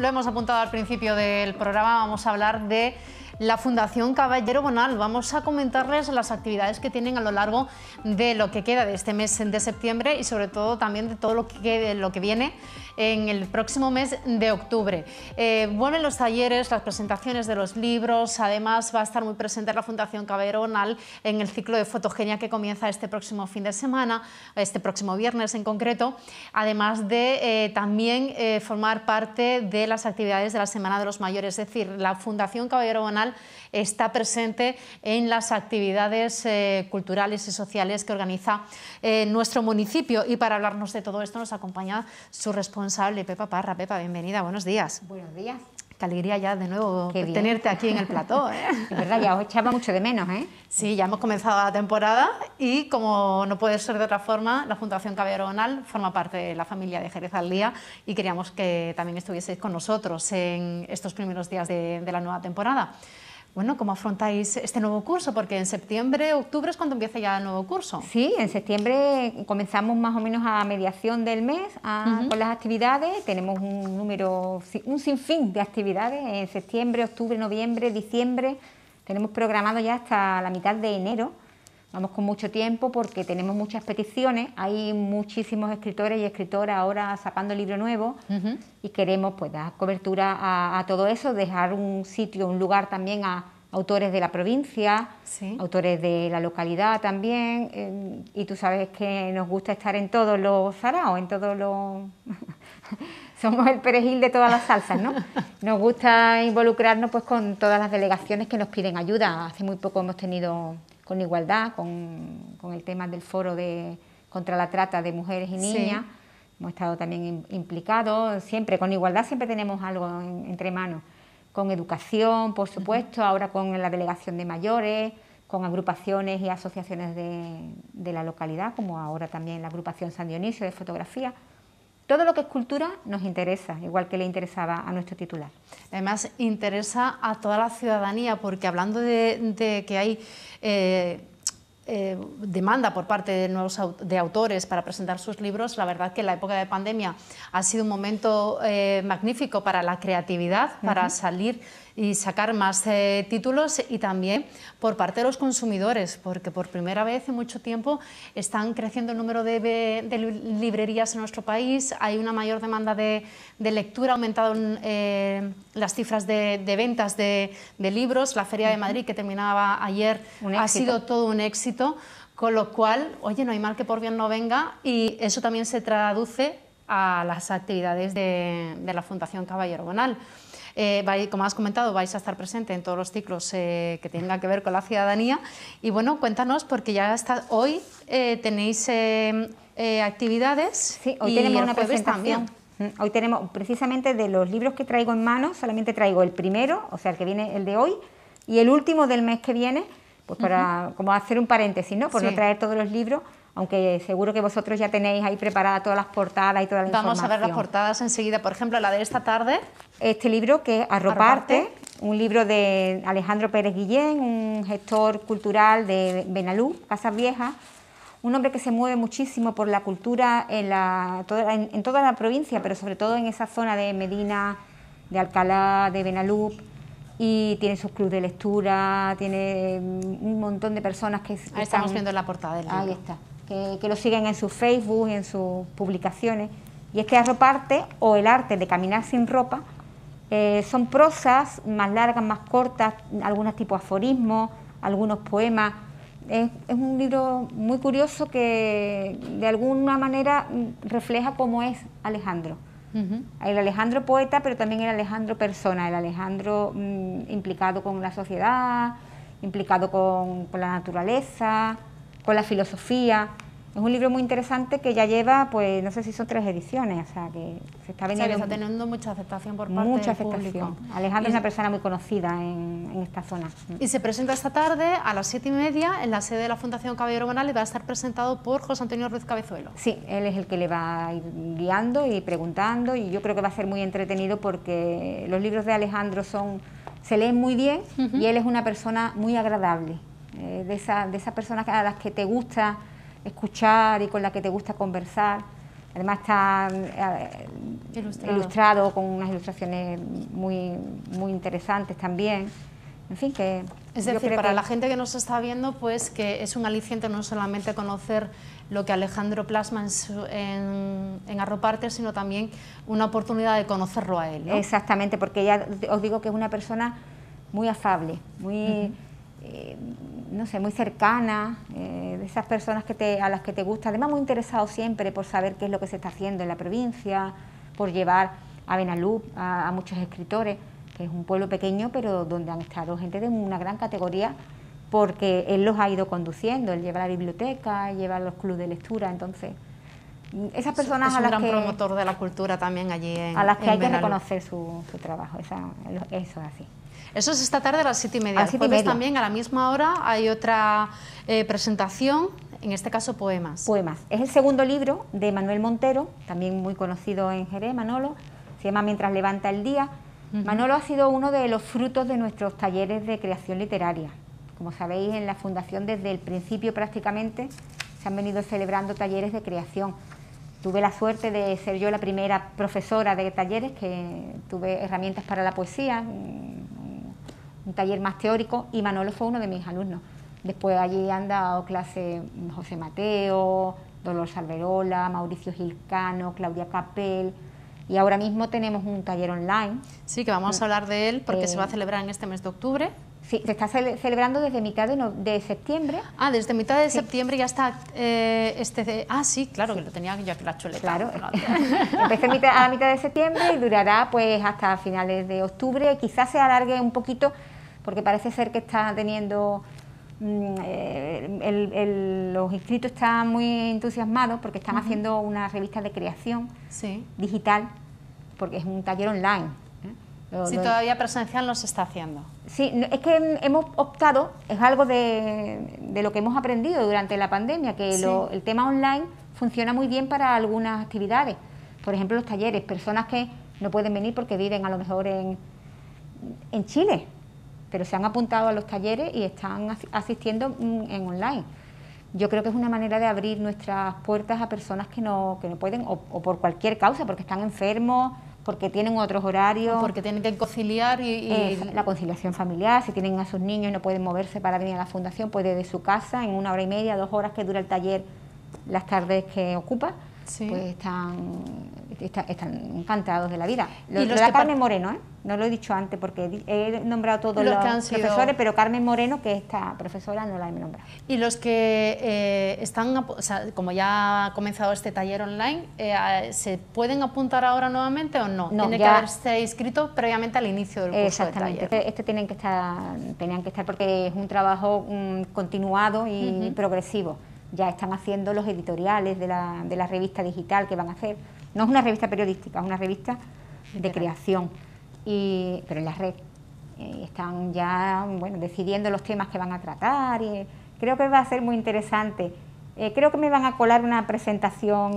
lo hemos apuntado al principio del programa, vamos a hablar de la Fundación Caballero Bonal. Vamos a comentarles las actividades que tienen a lo largo de lo que queda de este mes de septiembre y sobre todo también de todo lo que viene en el próximo mes de octubre. Vuelven los talleres, las presentaciones de los libros, además va a estar muy presente la Fundación Caballero Bonal en el ciclo de fotogenia que comienza este próximo fin de semana, este próximo viernes en concreto, además de también formar parte de las actividades de la Semana de los Mayores, es decir, la Fundación Caballero Bonal está presente en las actividades culturales y sociales que organiza nuestro municipio, y para hablarnos de todo esto nos acompaña su responsable, Pepa Parra. Pepa, bienvenida, buenos días. Buenos días. Qué alegría ya de nuevo tenerte aquí en el plató. Es verdad, ya os echaba mucho de menos, ¿eh? Sí, ya hemos comenzado la temporada y, como no puede ser de otra forma, la Fundación Caballero Bonal forma parte de la familia de Jerez al Día y queríamos que también estuvieseis con nosotros en estos primeros días de la nueva temporada. Bueno, ¿cómo afrontáis este nuevo curso? Porque en septiembre, octubre es cuando empieza ya el nuevo curso. Sí, en septiembre comenzamos más o menos a mediación del mes con las actividades. Tenemos un sinfín de actividades en septiembre, octubre, noviembre, diciembre. Tenemos programado ya hasta la mitad de enero. Vamos con mucho tiempo porque tenemos muchas peticiones. Hay muchísimos escritores y escritoras ahora sacando libro nuevo y queremos pues dar cobertura a todo eso, dejar un sitio, un lugar también a autores de la provincia, sí, autores de la localidad también, y tú sabes que nos gusta estar en todos los saraos, en todos los... Somos el perejil de todas las salsas, ¿no? Nos gusta involucrarnos pues con todas las delegaciones que nos piden ayuda. Hace muy poco hemos tenido con Igualdad, con el tema del foro contra la trata de mujeres y niñas, sí. Hemos estado también implicados, siempre con Igualdad siempre tenemos algo entre manos, con educación, por supuesto, ahora con la delegación de mayores, con agrupaciones y asociaciones de la localidad, como ahora también la agrupación San Dionisio de fotografía. Todo lo que es cultura nos interesa, igual que le interesaba a nuestro titular. Además, interesa a toda la ciudadanía, porque hablando de que hay demanda por parte de autores para presentar sus libros, la verdad que la época de pandemia ha sido un momento magnífico para la creatividad, para salir y sacar más títulos, y también por parte de los consumidores, porque por primera vez en mucho tiempo están creciendo el número de librerías en nuestro país, hay una mayor demanda de lectura, ha aumentado las cifras de ventas de libros. La Feria de Madrid, que terminaba ayer, ha sido todo un éxito, con lo cual, oye, no hay mal que por bien no venga, y eso también se traduce a las actividades de la Fundación Caballero Bonal. Como has comentado, vais a estar presente en todos los ciclos que tengan que ver con la ciudadanía, y bueno, cuéntanos, porque ya hoy tenéis actividades. Sí, hoy tenemos una presentación también. Hoy tenemos, precisamente de los libros que traigo en mano, solamente traigo el primero, o sea, el que viene, el de hoy, y el último del mes que viene, pues para como hacer un paréntesis, ¿no? Por no traer todos los libros, aunque seguro que vosotros ya tenéis ahí preparadas todas las portadas y toda la información. Vamos a ver las portadas enseguida, por ejemplo, la de esta tarde. Este libro, que es Arroparte, un libro de Alejandro Pérez Guillén, un gestor cultural de Benalú, Casas Viejas, un hombre que se mueve muchísimo por la cultura en toda la provincia, pero sobre todo en esa zona de Medina, de Alcalá, de Benalú, y tiene sus clubes de lectura, tiene un montón de personas que ahí estamos viendo la portada del libro. Ahí está. Que lo siguen en su Facebook y en sus publicaciones. Y es que Arroparte, o el arte de caminar sin ropa, son prosas más largas, más cortas, algunos tipos de aforismos, algunos poemas. Es un libro muy curioso que de alguna manera refleja cómo es Alejandro. El Alejandro poeta, pero también el Alejandro persona, el Alejandro implicado con la sociedad, implicado con la naturaleza, con la filosofía. Es un libro muy interesante que ya lleva, pues no sé si son 3 ediciones, o sea que se está vendiendo. Está teniendo mucha aceptación por parte del público. Alejandro es una persona muy conocida en esta zona. Y se presenta esta tarde a las 7:30 en la sede de la Fundación Caballero Bonal, y va a estar presentado por José Antonio Ruiz Cabezuelo. Sí, él es el que le va a ir guiando y preguntando, y yo creo que va a ser muy entretenido porque los libros de Alejandro se leen muy bien y él es una persona muy agradable, de esas personas a las que te gusta escuchar y con la que te gusta conversar. Además está ilustrado con unas ilustraciones muy interesantes también. En fin, que... Es decir, para la gente que nos está viendo, pues que es un aliciente no solamente conocer lo que Alejandro plasma en Arroparte, sino también una oportunidad de conocerlo a él, ¿no? Exactamente, porque ya os digo que es una persona muy afable, muy... no sé, muy cercana, de esas personas a las que te gusta, además muy interesado siempre por saber qué es lo que se está haciendo en la provincia, por llevar a Benalús a muchos escritores, que es un pueblo pequeño, pero donde han estado gente de una gran categoría, porque él los ha ido conduciendo, él lleva la biblioteca, lleva los clubes de lectura, entonces esas personas es un gran promotor de la cultura también allí a las que hay que reconocer su trabajo, eso es así. Eso es esta tarde a las 7:30. El jueves también a la misma hora hay otra presentación, en este caso poemas. Poemas. Es el segundo libro de Manuel Montero, también muy conocido en Jerez, Manolo, se llama Mientras levanta el día. Manolo ha sido uno de los frutos de nuestros talleres de creación literaria. Como sabéis, en la Fundación desde el principio prácticamente se han venido celebrando talleres de creación. Tuve la suerte de ser yo la primera profesora de talleres, que tuve herramientas para la poesía, un taller más teórico, y Manolo fue uno de mis alumnos. Después allí han dado clase José Mateo, Dolores Alberola, Mauricio Gilcano, Claudia Capel, y ahora mismo tenemos un taller online. Sí, que vamos a hablar de él porque se va a celebrar en este mes de octubre. Sí, se está celebrando desde mitad de septiembre. Ah, desde mitad de septiembre ya está sí, claro, que lo tenía ya que la chuleta. Claro, empezó a mitad de septiembre y durará pues hasta finales de octubre, quizás se alargue un poquito porque parece ser que está teniendo... los inscritos están muy entusiasmados porque están haciendo una revista de creación digital, porque es un taller online. Todavía presencial no se está haciendo. Sí, es que hemos optado, es algo de lo que hemos aprendido durante la pandemia, que el tema online funciona muy bien para algunas actividades. Por ejemplo, los talleres, personas que no pueden venir porque viven a lo mejor en Chile, pero se han apuntado a los talleres y están asistiendo en online. Yo creo que es una manera de abrir nuestras puertas a personas que no pueden, o por cualquier causa, porque están enfermos, porque tienen otros horarios. Porque tienen que conciliar la conciliación familiar, si tienen a sus niños y no pueden moverse para venir a la fundación, pues desde su casa, en 1 hora y media, 2 horas que dura el taller, las tardes que ocupa, pues están encantados de la vida. Lo de Carmen Moreno, no lo he dicho antes porque he nombrado todos los profesores, pero Carmen Moreno, que esta profesora, no la he nombrado. Y los que están, como ya ha comenzado este taller online, ¿se pueden apuntar ahora nuevamente o no? Tiene que haberse inscrito previamente al inicio del curso del taller. Este tenían que estar porque es un trabajo continuado y progresivo. Ya están haciendo los editoriales de la revista digital que van a hacer. No es una revista periodística, es una revista de creación, pero en la red. Están ya decidiendo los temas que van a tratar y creo que va a ser muy interesante. Creo que me van a colar una presentación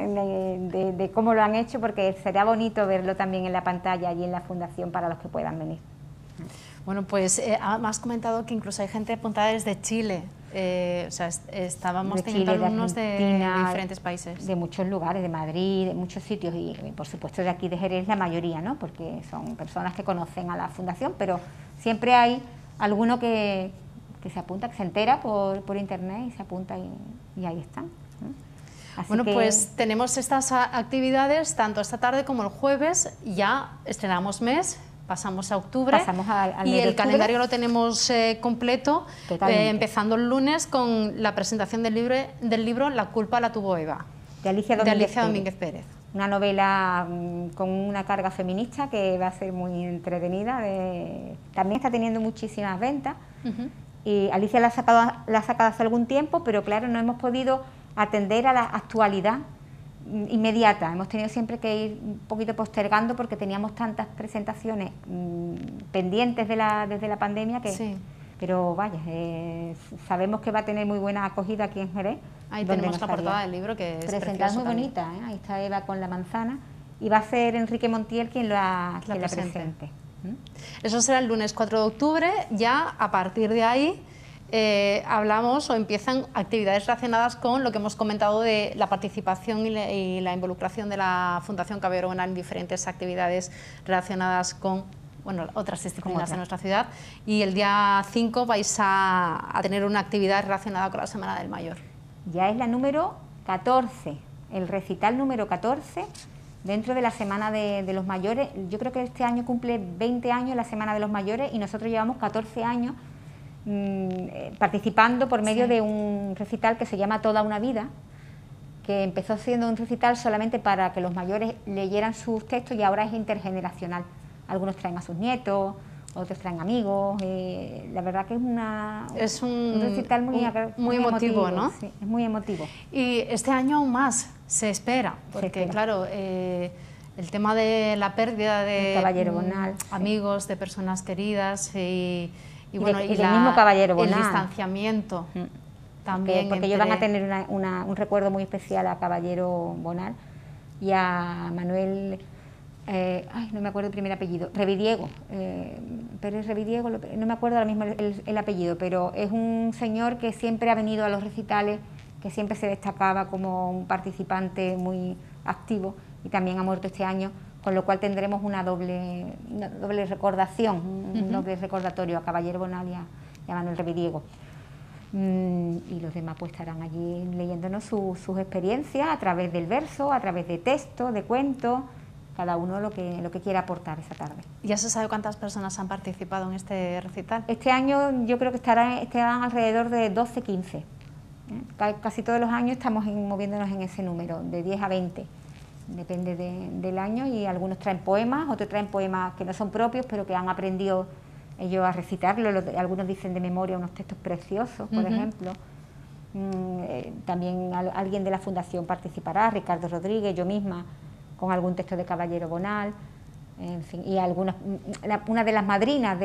de cómo lo han hecho, porque será bonito verlo también en la pantalla y en la fundación para los que puedan venir. Bueno, pues me has comentado que incluso hay gente apuntada desde Chile. Estábamos teniendo alumnos de diferentes países. De muchos lugares, de Madrid, de muchos sitios y por supuesto de aquí de Jerez la mayoría, ¿no? Porque son personas que conocen a la fundación, pero siempre hay alguno que se apunta, que se entera por internet y se apunta y ahí están. Bueno, pues tenemos estas actividades tanto esta tarde como el jueves, ya estrenamos mes. Pasamos a octubre y el calendario lo tenemos completo, empezando el lunes con la presentación del libro La culpa la tuvo Eva, de Alicia Domínguez Pérez. Una novela con una carga feminista que va a ser muy entretenida, también está teniendo muchísimas ventas y Alicia la ha sacado hace algún tiempo, pero claro, no hemos podido atender a la actualidad inmediata, hemos tenido siempre que ir un poquito postergando porque teníamos tantas presentaciones pendientes desde la pandemia que pero vaya, sabemos que va a tener muy buena acogida aquí en Jerez. Ahí tenemos la portada del libro, que es presentada muy bonita, ahí está Eva con la manzana y va a ser Enrique Montiel quien la presente. Eso será el lunes 4 de octubre, ya a partir de ahí hablamos o empiezan actividades relacionadas con lo que hemos comentado de la participación y la involucración de la Fundación Caballero Bonal en diferentes actividades relacionadas con otras disciplinas de nuestra ciudad. Y el día 5 vais a tener una actividad relacionada con la Semana del Mayor. Ya es la número 14, el recital número 14 dentro de la Semana de los Mayores. Yo creo que este año cumple 20 años la Semana de los Mayores y nosotros llevamos 14 años participando por medio de un recital que se llama Toda una vida, que empezó siendo un recital solamente para que los mayores leyeran sus textos y ahora es intergeneracional. Algunos traen a sus nietos, otros traen amigos. La verdad que es un recital muy emotivo, ¿no? Sí, es muy emotivo. Y este año aún más se espera, porque claro, el tema de la pérdida de Caballero Bonal, amigos, de personas queridas y del mismo Caballero Bonal. El distanciamiento también. Porque ellos van a tener un recuerdo muy especial a Caballero Bonal y a Manuel, no me acuerdo el primer apellido, Revidiego, Pérez Revidiego, no me acuerdo ahora mismo el apellido, pero es un señor que siempre ha venido a los recitales, que siempre se destacaba como un participante muy activo y también ha muerto este año, con lo cual tendremos una doble recordación, un doble recordatorio a Caballero Bonal y a Manuel Revidiego. Y los demás pues estarán allí leyéndonos sus experiencias a través del verso, a través de texto, de cuentos, cada uno lo que quiera aportar esa tarde. ¿Ya se sabe cuántas personas han participado en este recital? Este año yo creo que estarán alrededor de 12-15. Casi todos los años estamos moviéndonos en ese número, de 10 a 20. Depende del año, y algunos traen poemas, otros traen poemas que no son propios, pero que han aprendido ellos a recitarlo. Algunos dicen de memoria unos textos preciosos, por ejemplo. También alguien de la Fundación participará, Ricardo Rodríguez, yo misma, con algún texto de Caballero Bonal, en fin, y una de las madrinas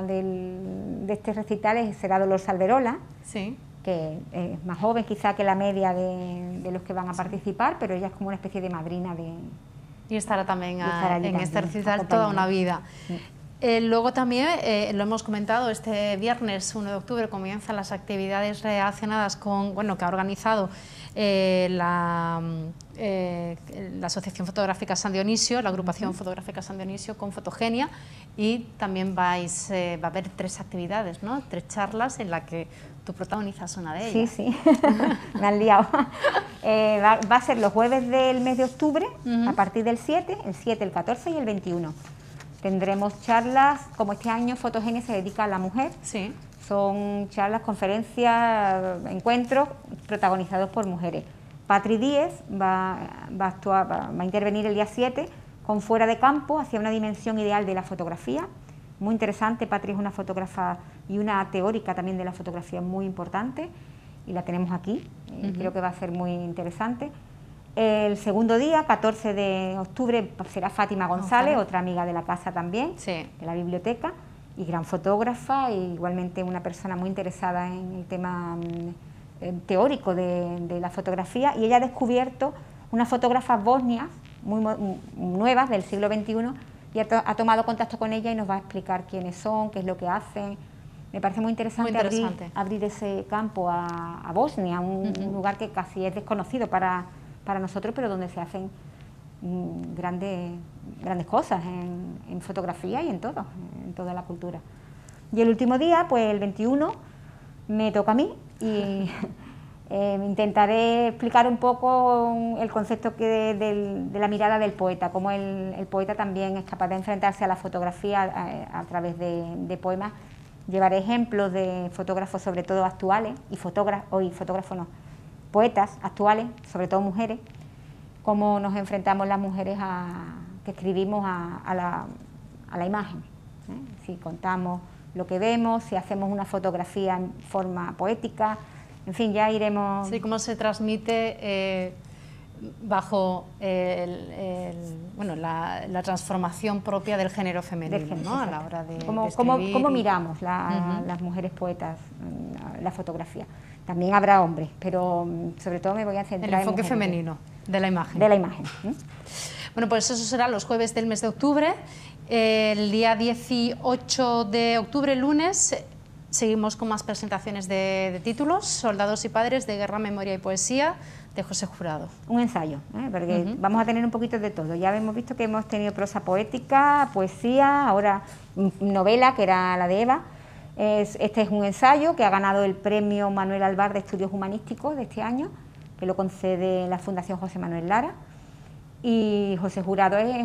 de este recital será Dolores Alberola, sí, que es más joven quizá que la media de los que van a participar, pero ella es como una especie de madrina y estará también en este recital toda una vida. Sí. Luego también, lo hemos comentado, este viernes 1 de octubre comienzan las actividades relacionadas con, que ha organizado la Asociación Fotográfica San Dionisio, la Agrupación Fotográfica San Dionisio con Fotogenia, y también va a haber 3 actividades, ¿no? 3 charlas en las que tú protagonizas una de ellas. Sí, me han liado. Va a ser los jueves del mes de octubre, a partir del 7, el 7, el 14 y el 21. Tendremos charlas, como este año Fotogenia se dedica a la mujer. Sí. Son charlas, conferencias, encuentros protagonizados por mujeres. Patri Díez va a intervenir el día 7 con Fuera de Campo, hacia una dimensión ideal de la fotografía. Muy interesante. Patri es una fotógrafa y una teórica también de la fotografía muy importante, y la tenemos aquí. Creo que va a ser muy interesante. El segundo día, 14 de octubre, será Fátima González, otra amiga de la casa también, sí, de la biblioteca, y gran fotógrafa, e igualmente una persona muy interesada en el tema teórico de la fotografía, y ella ha descubierto unas fotógrafas bosnias muy nuevas del siglo XXI, y ha tomado contacto con ella y nos va a explicar quiénes son, qué es lo que hacen. Me parece muy interesante, abrir ese campo a Bosnia, un lugar que casi es desconocido para nosotros, pero donde se hacen grandes cosas en fotografía y en toda la cultura. Y el último día, pues el 21, me toca a mí, y intentaré explicar un poco el concepto de la mirada del poeta, cómo el poeta también es capaz de enfrentarse a la fotografía a través de poemas. Llevaré ejemplos de fotógrafos, sobre todo actuales, poetas actuales, sobre todo mujeres, cómo nos enfrentamos las mujeres que escribimos a la imagen, si contamos lo que vemos, si hacemos una fotografía en forma poética, en fin, ya iremos... Sí, cómo se transmite bajo la transformación propia del género femenino, ¿no? A la hora de escribir. ¿Cómo miramos las mujeres poetas la fotografía? También habrá hombres, pero sobre todo me voy a centrar en el enfoque femenino de la imagen. De la imagen. Bueno, pues eso será los jueves del mes de octubre. El día 18 de octubre, lunes, Seguimos con más presentaciones de títulos. Soldados y padres de guerra, memoria y poesía, de José Jurado. Un ensayo, porque vamos a tener un poquito de todo. Ya hemos visto que hemos tenido prosa poética, poesía, ahora novela, que era la de Eva. Este es un ensayo que ha ganado el premio Manuel Alvar de Estudios Humanísticos de este año, que lo concede la Fundación José Manuel Lara. Y José Jurado es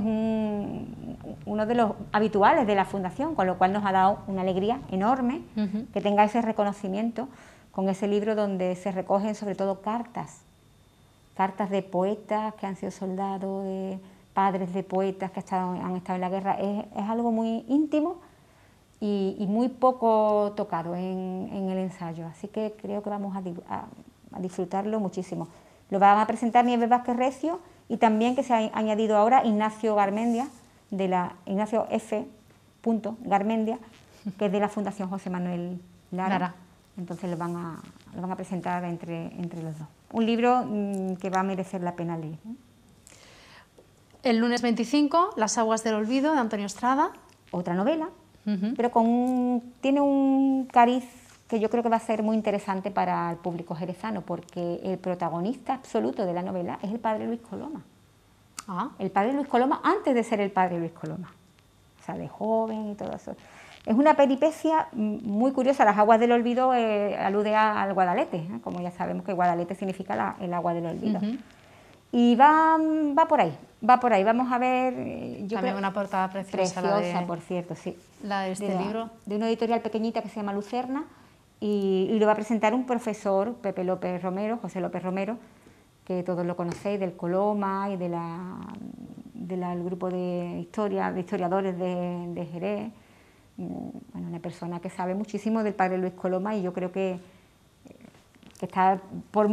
uno de los habituales de la Fundación, con lo cual nos ha dado una alegría enorme que tenga ese reconocimiento con ese libro donde se recogen sobre todo cartas de poetas que han sido soldados, de padres de poetas que han estado en la guerra. Es algo muy íntimo y muy poco tocado en el ensayo, así que creo que vamos a disfrutarlo muchísimo. Lo van a presentar Nieves Vázquez Recio y también que se ha añadido ahora Ignacio Garmendia, Ignacio F. Garmendia, que es de la Fundación José Manuel Lara. Entonces lo van a presentar entre los dos. Un libro que va a merecer la pena leer. El lunes 25, Las aguas del olvido, de Antonio Estrada. Otra novela, pero tiene un cariz que yo creo que va a ser muy interesante para el público jerezano, porque el protagonista absoluto de la novela es el padre Luis Coloma. El padre Luis Coloma antes de ser el padre Luis Coloma, o sea, de joven y todo eso. Es una peripecia muy curiosa. Las aguas del olvido alude al Guadalete, como ya sabemos que Guadalete significa el agua del olvido. Y va por ahí, vamos a ver... También una portada preciosa, por cierto, sí. La de este libro. De una editorial pequeñita que se llama Lucerna, y lo va a presentar un profesor, Pepe López Romero, José López Romero, que todos lo conocéis, del Coloma y del grupo de historiadores de Jerez. Bueno, una persona que sabe muchísimo del padre Luis Coloma, y yo creo que está por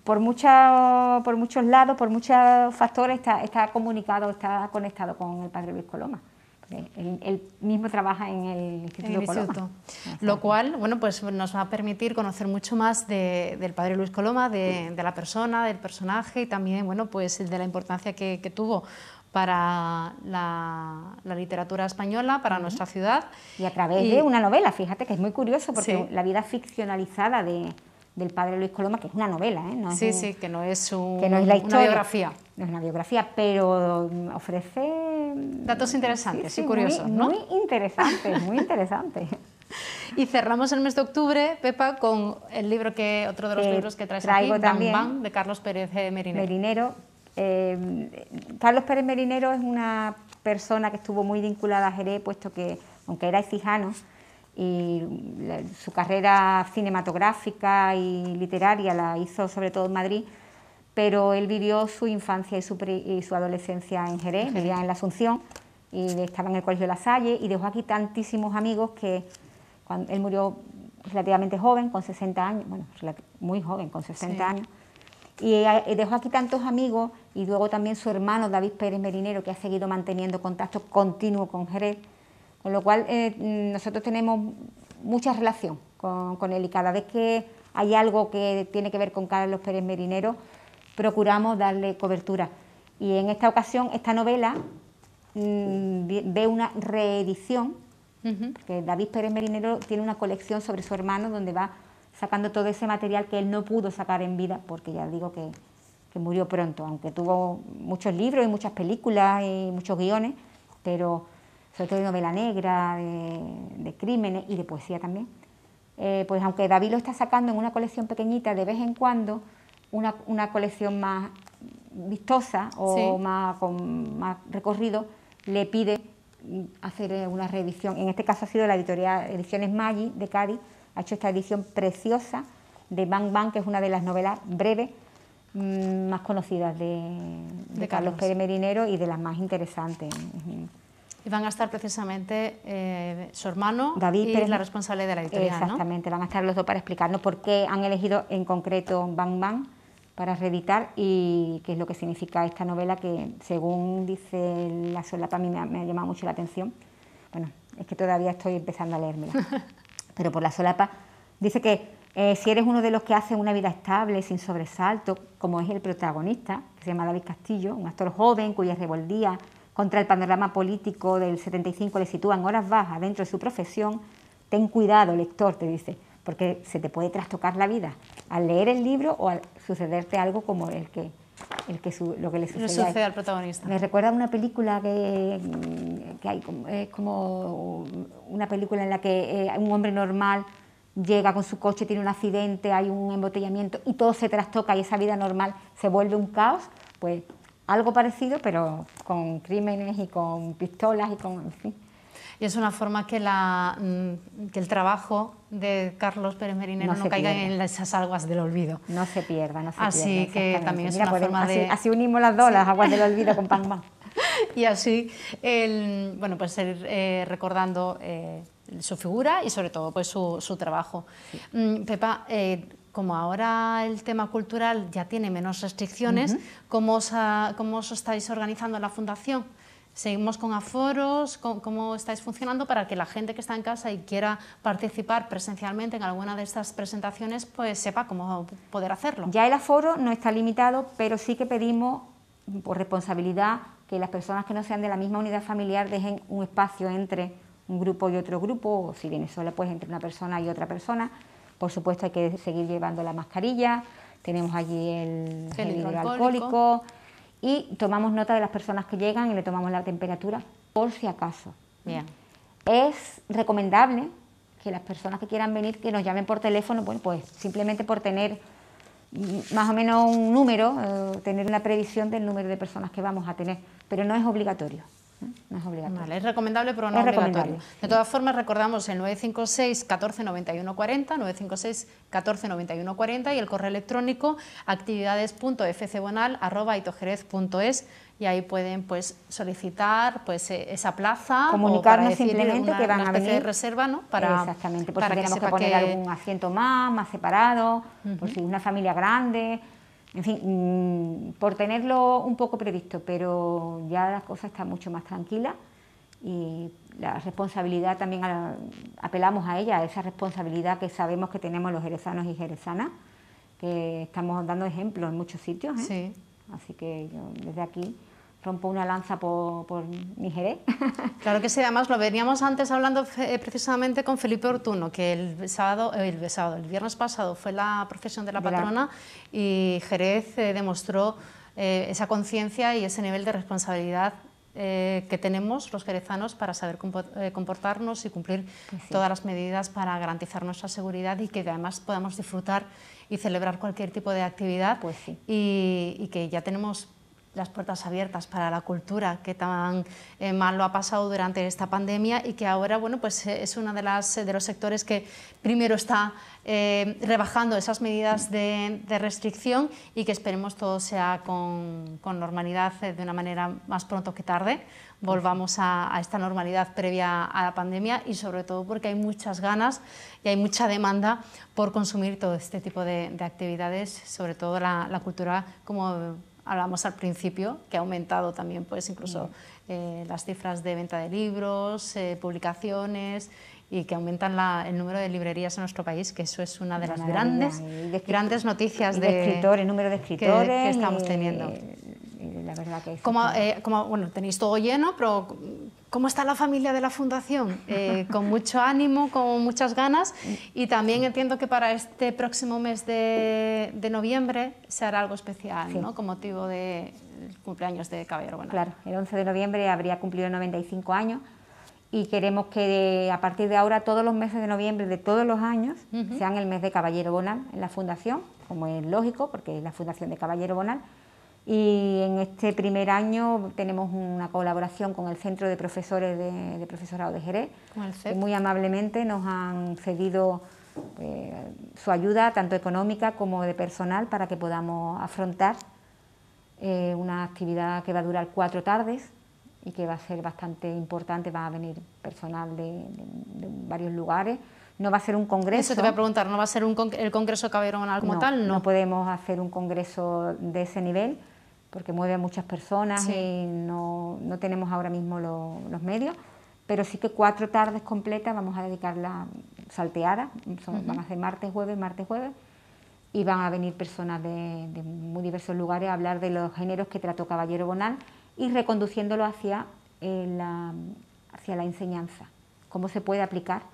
muchos lados, por muchos factores, está conectado con el padre Luis Coloma. Él mismo trabaja en el Instituto Coloma. Lo cual, bueno, pues nos va a permitir conocer mucho más del padre Luis Coloma, de la persona, del personaje, y también, bueno, pues de la importancia que tuvo para la literatura española, para nuestra ciudad. Y a través de una novela, fíjate que es muy curioso, porque la vida ficcionalizada del padre Luis Coloma, que es una novela, no es que no es una biografía. No es una biografía, pero ofrece datos interesantes y curiosos, ¿no? Muy interesantes, muy interesantes. Y cerramos el mes de octubre, Pepa, con el libro otro de los libros que traes aquí, también, Bang Bang, de Carlos Pérez Merinero. Carlos Pérez Merinero es una persona que estuvo muy vinculada a Jerez, puesto que, aunque era ecijano, y su carrera cinematográfica y literaria la hizo sobre todo en Madrid, pero él vivió su infancia y su adolescencia en Jerez, vivía en la Asunción, y estaba en el Colegio La Salle, y dejó aquí tantísimos amigos que cuando él murió relativamente joven, con 60 años, bueno, muy joven, con 60 años, y dejó aquí tantos amigos, y luego también su hermano David Pérez Merinero, que ha seguido manteniendo contacto continuo con Jerez, con lo cual nosotros tenemos mucha relación con él, y cada vez que hay algo que tiene que ver con Carlos Pérez Merinero, procuramos darle cobertura. Y en esta ocasión, esta novela ve una reedición, porque David Pérez Merinero tiene una colección sobre su hermano, donde va sacando todo ese material que él no pudo sacar en vida, porque ya digo que murió pronto, aunque tuvo muchos libros y muchas películas y muchos guiones, pero sobre todo de novela negra, de crímenes y de poesía también. Pues aunque David lo está sacando en una colección pequeñita, de vez en cuando una colección más vistosa o con más recorrido le pide hacer una reedición. En este caso ha sido la editorial Ediciones Maggi de Cádiz, ha hecho esta edición preciosa de Bang Bang, que es una de las novelas breves más conocidas de Carlos Pérez Merinero y de las más interesantes. Y van a estar precisamente su hermano David Pérez, la responsable de la editorial, exactamente, ¿no? Van a estar los dos para explicarnos por qué han elegido en concreto Bang Bang para reeditar y qué es lo que significa esta novela, que según dice la solapa a mí me ha llamado mucho la atención. Bueno, es que todavía estoy empezando a leérmela, pero por la solapa dice que si eres uno de los que hace una vida estable, sin sobresalto, como es el protagonista, que se llama David Castillo, un actor joven cuya rebeldía contra el panorama político del 75 le sitúa en horas bajas dentro de su profesión, ten cuidado, lector, te dice, porque se te puede trastocar la vida al leer el libro o al sucederte algo como lo que le sucede al protagonista. Me recuerda a una película que hay, es como una película en la que un hombre normal llega con su coche, tiene un accidente, hay un embotellamiento y todo se trastoca y esa vida normal se vuelve un caos. Pues algo parecido, pero con crímenes y con pistolas y con... En fin. Y es una forma que el trabajo de Carlos Pérez Merinero no caiga en esas aguas del olvido. No se pierda, no se pierda. Así que también es una forma de... Así unimos las dos, las aguas del olvido con Pac-Man. Y así, bueno, pues ir recordando su figura y sobre todo pues su trabajo. Sí. Pepa, como ahora el tema cultural ya tiene menos restricciones, ¿cómo os estáis organizando en la Fundación? ¿Seguimos con aforos? ¿Cómo estáis funcionando para que la gente que está en casa y quiera participar presencialmente en alguna de estas presentaciones pues sepa cómo poder hacerlo? Ya el aforo no está limitado, pero sí que pedimos, por responsabilidad, que las personas que no sean de la misma unidad familiar dejen un espacio entre un grupo y otro grupo, o si viene sola, pues entre una persona y otra persona. Por supuesto hay que seguir llevando la mascarilla, tenemos allí el gel hidroalcohólico y tomamos nota de las personas que llegan y le tomamos la temperatura por si acaso. Bien. Es recomendable que las personas que quieran venir, que nos llamen por teléfono, bueno, pues simplemente por tener más o menos un número, tener una previsión del número de personas que vamos a tener, pero no es obligatorio. No es obligatorio. Vale, es recomendable, pero no es obligatorio. De todas formas, recordamos el 956 14 91 40, 956 14 91 40 y el correo electrónico actividades.fcbonal@itojerez.es y ahí pueden pues solicitar pues esa plaza, comunicarnos o para simplemente que van a venir de reserva, ¿no? Exactamente, por si tenemos que poner algún asiento más separado, por si es una familia grande. En fin, por tenerlo un poco previsto, pero ya la cosa está mucho más tranquila y la responsabilidad también apelamos a ella, a esa responsabilidad que sabemos que tenemos los jerezanos y jerezanas, que estamos dando ejemplos en muchos sitios. Sí. Así que yo desde aquí rompo una lanza por mi Jerez. Claro que sí, además lo veníamos antes hablando precisamente con Felipe Ortuno, que el viernes pasado fue la procesión de la patrona y Jerez demostró esa conciencia y ese nivel de responsabilidad que tenemos los jerezanos para saber comportarnos y cumplir todas las medidas para garantizar nuestra seguridad y que además podamos disfrutar y celebrar cualquier tipo de actividad y que ya tenemos las puertas abiertas para la cultura que tan mal lo ha pasado durante esta pandemia y que ahora bueno, pues, es uno de los sectores que primero está rebajando esas medidas de restricción y que esperemos todo sea con normalidad de una manera más pronto que tarde. Volvamos a esta normalidad previa a la pandemia y sobre todo porque hay muchas ganas y hay mucha demanda por consumir todo este tipo de actividades, sobre todo la cultura, como hablamos al principio, que ha aumentado también pues incluso las cifras de venta de libros, publicaciones y que aumentan el número de librerías en nuestro país, que eso es una de las grandes noticias de escritores, el número de escritores que estamos teniendo. La verdad que bueno, tenéis todo lleno, pero ¿cómo está la familia de la Fundación? Con mucho ánimo, con muchas ganas y también entiendo que para este próximo mes de noviembre se hará algo especial, ¿no? Con motivo del cumpleaños de Caballero Bonal. Claro, el 11 de noviembre habría cumplido 95 años y queremos que a partir de ahora todos los meses de noviembre de todos los años sean el mes de Caballero Bonal en la Fundación, como es lógico, porque es la Fundación de Caballero Bonal. Y en este primer año tenemos una colaboración con el Centro de Profesores de Profesorado de Jerez, que muy amablemente nos han cedido su ayuda, tanto económica como de personal, para que podamos afrontar una actividad que va a durar 4 tardes y que va a ser bastante importante. Va a venir personal de varios lugares. No va a ser un congreso. Eso te voy a preguntar, ¿no va a ser el Congreso Caballero Bonal como tal? No podemos hacer un congreso de ese nivel, porque mueve a muchas personas y no tenemos ahora mismo los medios, pero sí que 4 tardes completas vamos a dedicarla salteada, van a ser martes, jueves, y van a venir personas de muy diversos lugares a hablar de los géneros que trató Caballero Bonal y reconduciéndolo hacia la enseñanza, cómo se puede aplicar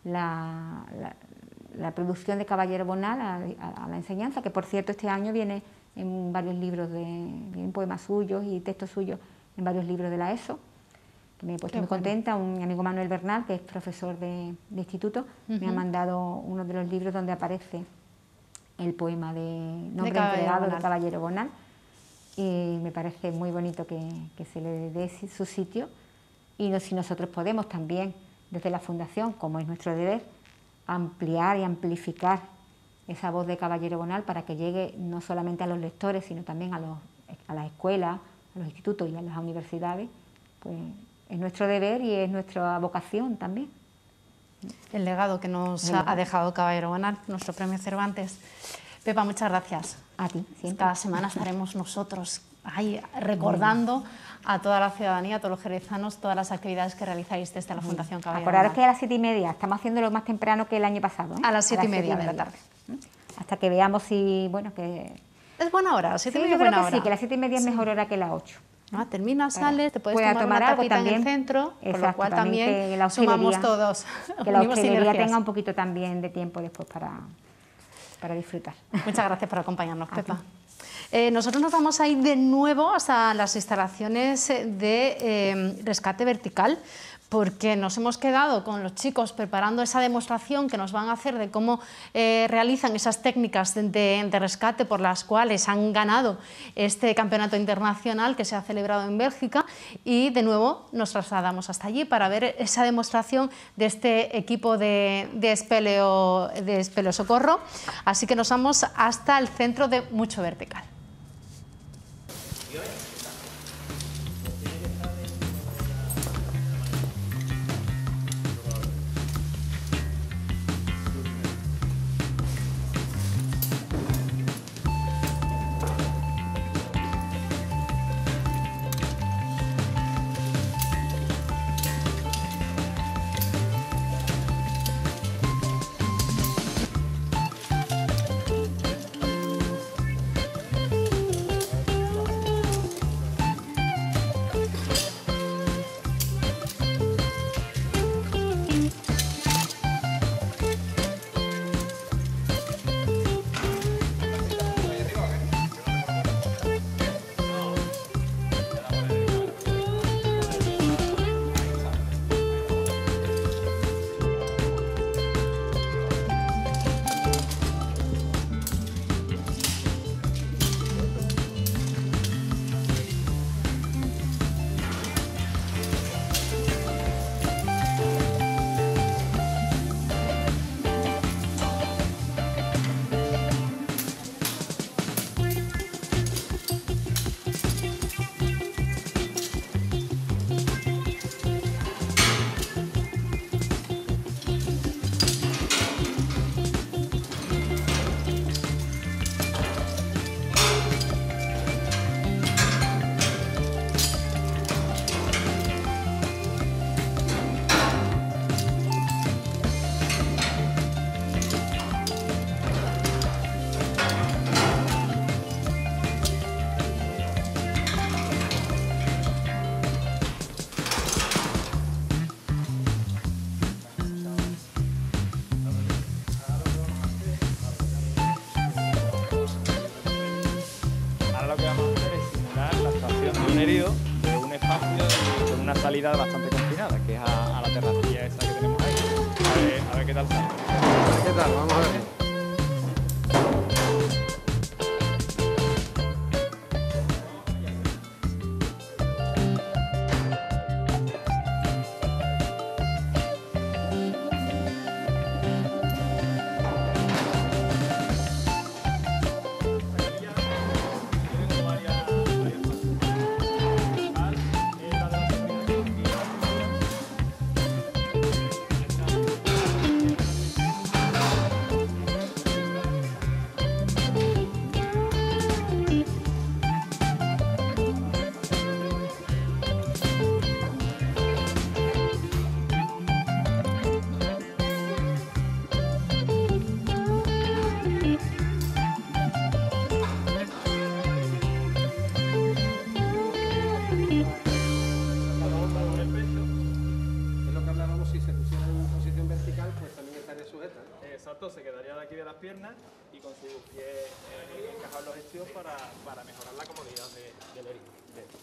la producción de Caballero Bonal a la enseñanza, que por cierto este año viene en varios libros, vienen poemas suyos y textos suyos en varios libros de la ESO, que me he puesto muy contenta. Mi amigo Manuel Bernal, que es profesor de instituto, me ha mandado uno de los libros donde aparece el poema de Nombre Entregado de Caballero Bonal, y me parece muy bonito que se le dé su sitio, y si nosotros podemos también, desde la Fundación, como es nuestro deber, ampliar y amplificar esa voz de Caballero Bonal para que llegue no solamente a los lectores, sino también a las escuelas, a los institutos y a las universidades, pues es nuestro deber y es nuestra vocación también. El legado que nos ha dejado Caballero Bonal, nuestro premio Cervantes. Pepa, muchas gracias. A ti, siempre. Cada semana estaremos nosotros ahí recordando a toda la ciudadanía, a todos los jerezanos, todas las actividades que realizáis desde la Fundación Caballero Bonal. Acordaros que a las 7:30, estamos haciéndolo más temprano que el año pasado, ¿eh? A las 7:30 de la tarde. Hasta que veamos si, bueno, que... Es buena hora, 7:30 sí, es yo buena creo que hora. sí, que las 7:30 es mejor hora que las 8. Terminas, sales, te puedes pueda tomar una algo tapita también, en el centro, exacto, con lo cual también que la sumamos todos. Que la unimos hostelería sinergias. tenga un poquito también de tiempo después para disfrutar. Muchas gracias por acompañarnos, Pepa. Nosotros nos vamos a ir de nuevo hasta las instalaciones de rescate vertical, porque nos hemos quedado con los chicos preparando esa demostración que nos van a hacer de cómo realizan esas técnicas de rescate por las cuales han ganado este campeonato internacional que se ha celebrado en Bélgica, y de nuevo nos trasladamos hasta allí para ver esa demostración de este equipo de espeleo socorro. Así que nos vamos hasta el centro de Mucho Vertical. herido de un espacio con una salida bastante confinada, que es a la terracilla esa que tenemos ahí. A ver qué tal sale. ¿Qué tal? Vamos a ver. exacto, se quedaría de aquí de las piernas y con sus pies encajar los estrios para mejorar la comodidad del herido.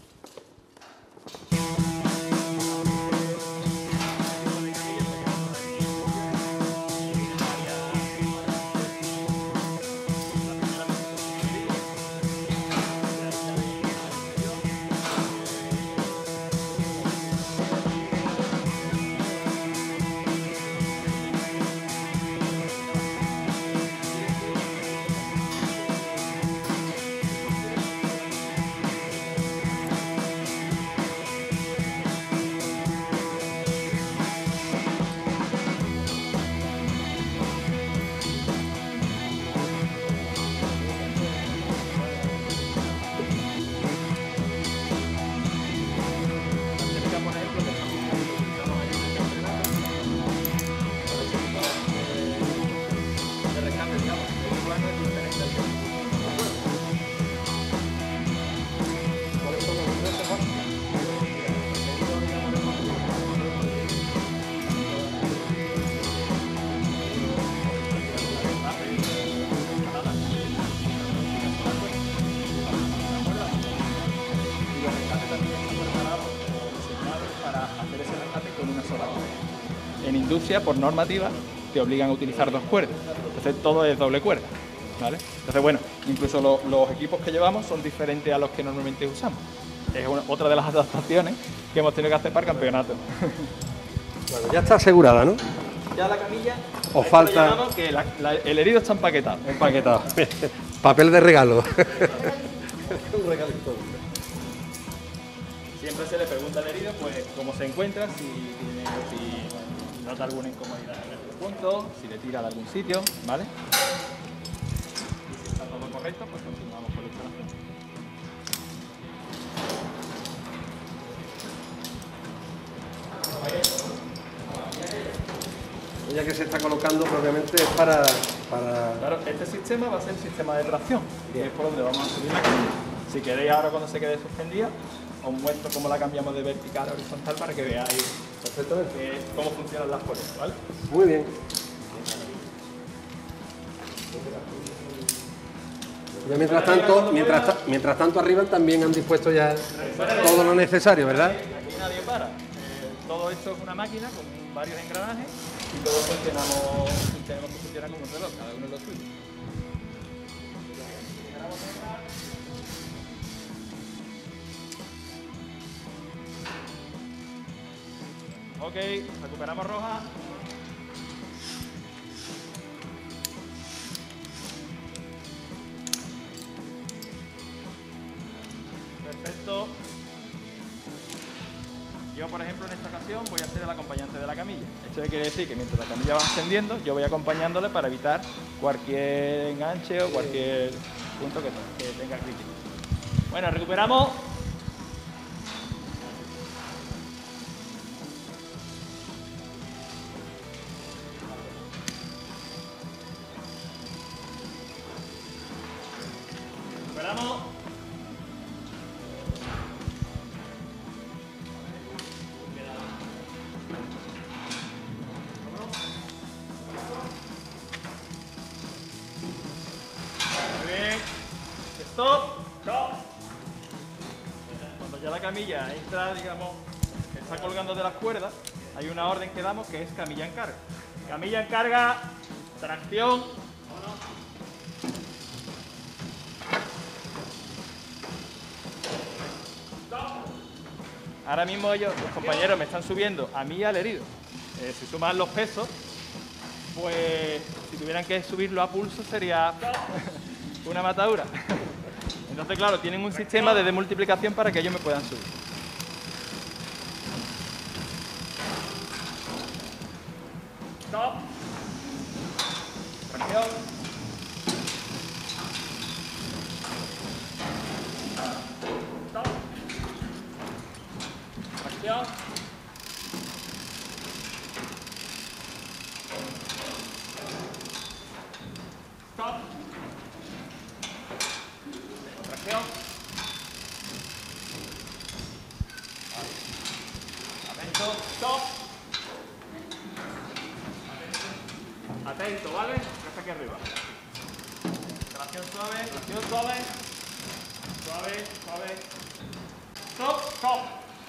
En industria, por normativa, te obligan a utilizar 2 cuerdas. Entonces todo es doble cuerda, ¿vale? Entonces, bueno, incluso los equipos que llevamos son diferentes a los que normalmente usamos. Es otra de las adaptaciones que hemos tenido que hacer para el campeonato. Bueno, ya está asegurada, ¿no? Ya la camilla, os falta que el herido está empaquetado. Empaquetado. Papel de regalo. Un regalito. Siempre se le pregunta al herido pues cómo se encuentra, si nota alguna incomodidad en algún punto, si le tira de algún sitio, ¿vale? Y si está todo correcto, pues continuamos con la instalación. Ya que se está colocando propiamente es para... Claro, este sistema va a ser el sistema de tracción, que es por donde vamos a subir la camilla. Si queréis ahora cuando se quede suspendida, os muestro cómo la cambiamos de vertical a horizontal para que veáis Perfectamente. cómo funcionan las poleas, ¿vale? Muy bien. Ya mientras tanto arriba también han dispuesto ya todo lo necesario, ¿verdad? Aquí nadie para. Todo esto es una máquina con varios engranajes y todos tenemos que funcionar como un reloj, cada uno es lo suyo. Ok, recuperamos roja. Perfecto. Yo, por ejemplo, en esta ocasión voy a ser el acompañante de la camilla. Esto quiere decir que mientras la camilla va ascendiendo, yo voy acompañándole para evitar cualquier enganche o cualquier punto que tenga crítico. Bueno, recuperamos. Recuperamos. Muy bien. Stop. Stop. Cuando ya la camilla entra, digamos, está colgando de las cuerdas, hay una orden que damos que es camilla en carga. Camilla en carga, tracción. Ahora mismo ellos, los compañeros, me están subiendo a mí y al herido. Si suman los pesos, pues si tuvieran que subirlo a pulso sería una matadura. Entonces, claro, tienen un sistema de multiplicación para que ellos me puedan subir. Stop. Tracción. Stop. Tracción. Stop. Tracción. Atento. Stop. Atento, ¿vale? Hasta aquí arriba. Tracción suave, tracción suave. Suave, suave. Stop, stop.